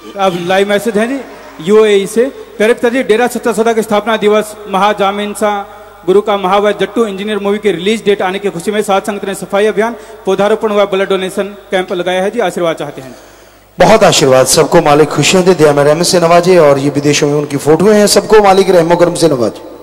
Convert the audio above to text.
अब live message है जी UAE से। करेक्टर जी, डेरा सच्चा सौदा के स्थापना दिवस महाजामिन सा गुरु का महावैद जट्टू इंजीनियर मूवी की रिलीज डेट आने की खुशी में साथ संगत ने सफाई अभियान, पौधारोपण व ब्लड डोनेशन कैंप लगाया है जी। आशीर्वाद चाहते हैं। बहुत आशीर्वाद, सबको मालिक खुशियां दे, दया में रहमत से नवाजे, और ये विदेशों में उनकी फोटो हैं, सबको मालिक रहमो करम से नवाजे।